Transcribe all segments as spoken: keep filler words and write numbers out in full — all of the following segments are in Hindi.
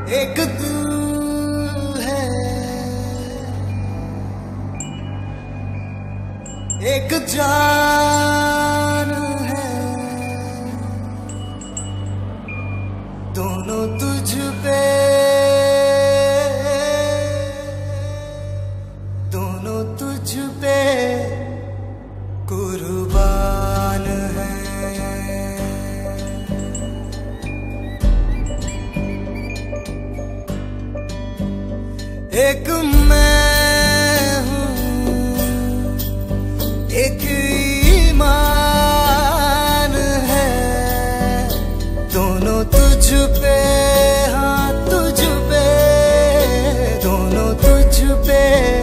एक दिल है, एक जान है, दोनों तुझ पे, दोनों तुझ पे कुर्बान है। एक मैं हूँ, एक ईमान है, दोनों तुझ पे, हाँ तुझ पे, दोनों तुझ पे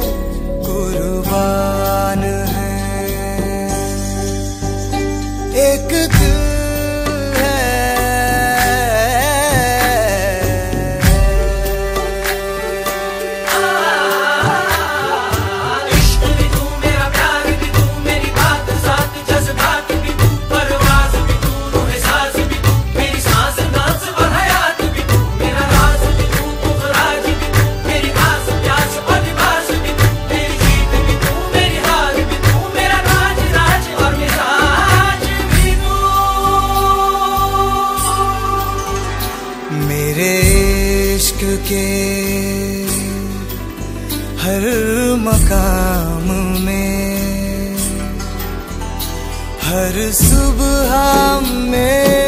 कुर्बान है। एक दिल मेरे इश्क के हर मकाम में, हर सुबह में